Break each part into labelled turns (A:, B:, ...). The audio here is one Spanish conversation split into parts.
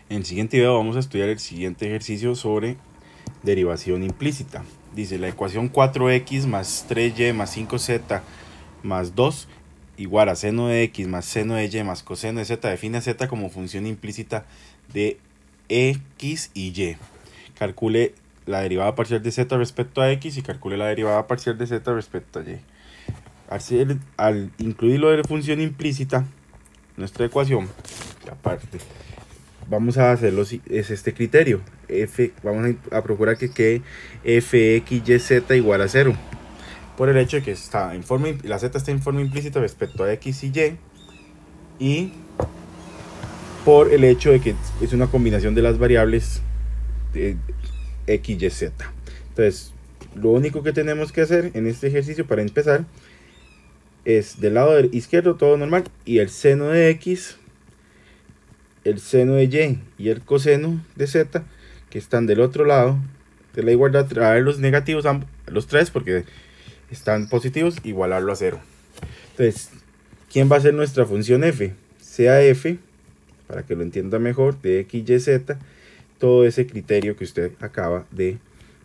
A: En el siguiente video vamos a estudiar el siguiente ejercicio sobre derivación implícita. Dice la ecuación 4x más 3y más 5z más 2 igual a seno de x más seno de y más coseno de z. Define a z como función implícita de x y y. Calcule la derivada parcial de z respecto a x y calcule la derivada parcial de z respecto a y. Al incluirlo de la función implícita, nuestra ecuación, aparte, vamos a hacerlo, es este criterio. Vamos a procurar que quede fxyz igual a 0. Por el hecho de que está en forma, la z está en forma implícita respecto a x y y. Y por el hecho de que es una combinación de las variables de x y z. Entonces, lo único que tenemos que hacer en este ejercicio para empezar es del lado izquierdo todo normal y el seno de x, el seno de y y el coseno de z que están del otro lado de la igualdad, traer los negativos los tres porque están positivos, igualarlo a 0. Entonces, ¿quién va a ser nuestra función f? Sea f, para que lo entienda mejor, de x, y, z, todo ese criterio que usted acaba de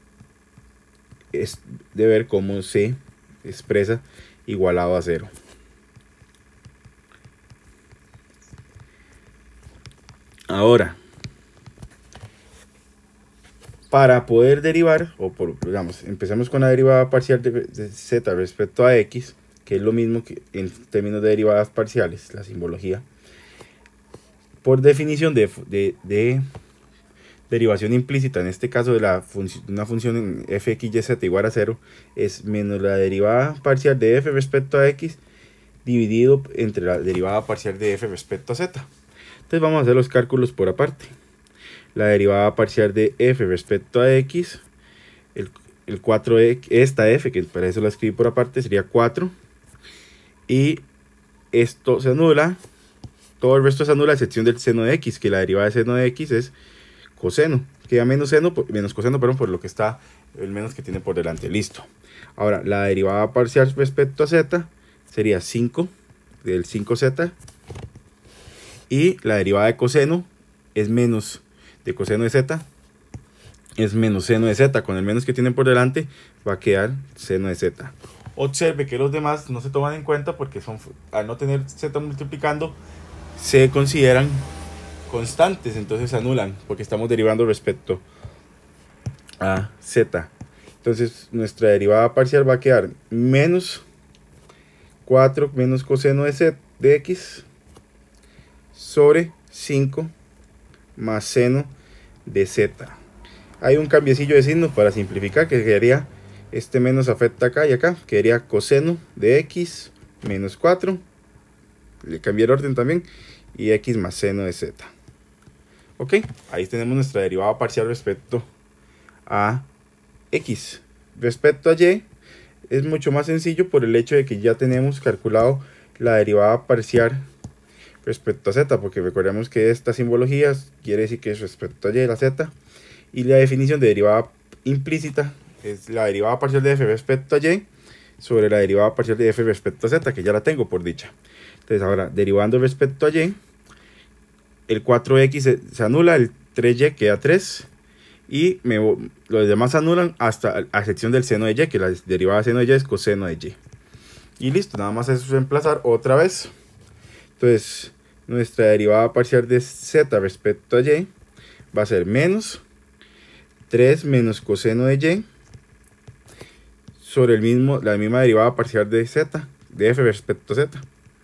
A: ver cómo se expresa igualado a 0. Ahora, para poder derivar, digamos, empecemos con la derivada parcial de z respecto a x, que es lo mismo que en términos de derivadas parciales, la simbología. Por definición de derivación implícita, en este caso de una función en fxyz igual a 0, es menos la derivada parcial de f respecto a x dividido entre la derivada parcial de f respecto a z. Entonces vamos a hacer los cálculos por aparte. La derivada parcial de f respecto a x, el 4x, esta f, que para eso la escribí por aparte, sería 4. Y esto se anula, todo el resto se anula a excepción del seno de x, que la derivada de seno de x es coseno. Queda menos coseno, perdón, por lo que está el menos que tiene por delante. Listo. Ahora, la derivada parcial respecto a z sería 5 del 5z. Y la derivada de coseno es menos de coseno de z, es menos seno de z. Con el menos que tienen por delante va a quedar seno de z. Observe que los demás no se toman en cuenta porque al no tener z multiplicando se consideran constantes, entonces se anulan porque estamos derivando respecto a z. Entonces nuestra derivada parcial va a quedar menos 4 menos coseno de z de x sobre 5 más seno de z. Hay un cambiecillo de signo para simplificar, que quedaría, este menos afecta acá y acá, quedaría coseno de x menos 4, le cambié el orden también, y x más seno de z. Ok, ahí tenemos nuestra derivada parcial respecto a x. Respecto a y es mucho más sencillo por el hecho de que ya tenemos calculado la derivada parcial respecto a z, porque recordemos que esta simbología quiere decir que es respecto a y la z, y la definición de derivada implícita es la derivada parcial de f respecto a y sobre la derivada parcial de f respecto a z, que ya la tengo por dicha. Entonces ahora, derivando respecto a y, el 4x se anula, el 3y queda 3, y los demás se anulan hasta a excepción del seno de y, que la derivada de seno de y es coseno de y. Y listo, nada más es reemplazar otra vez. Entonces, nuestra derivada parcial de z respecto a y va a ser menos 3 menos coseno de y sobre la misma derivada parcial de z, de f respecto a z.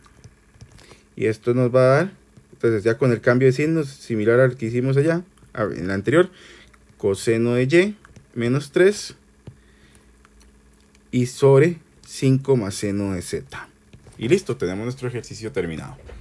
A: Y esto nos va a dar, entonces ya con el cambio de signos, similar al que hicimos allá, en la anterior, coseno de y menos 3 y sobre 5 más seno de z. Y listo, tenemos nuestro ejercicio terminado.